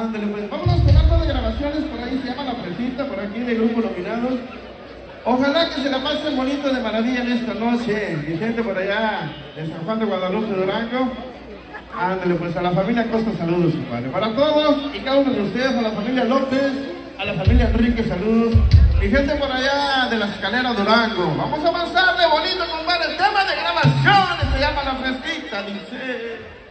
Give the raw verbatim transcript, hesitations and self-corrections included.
Ándale, pues vámonos con algo de grabaciones, por ahí se llama La Fresita, por aquí de Grupo Nominados. Ojalá que se la pasen bonito de maravilla en esta noche. Mi gente por allá de San Juan de Guadalupe, Durango. Ándale, pues a la familia Costa, saludos, compadre. Para todos y cada uno de ustedes, a la familia López, a la familia Enrique, saludos. Mi gente por allá de la Escalera, Durango. Vamos a avanzar de bonito, compadre. El tema de grabaciones se llama La Fresita, dice...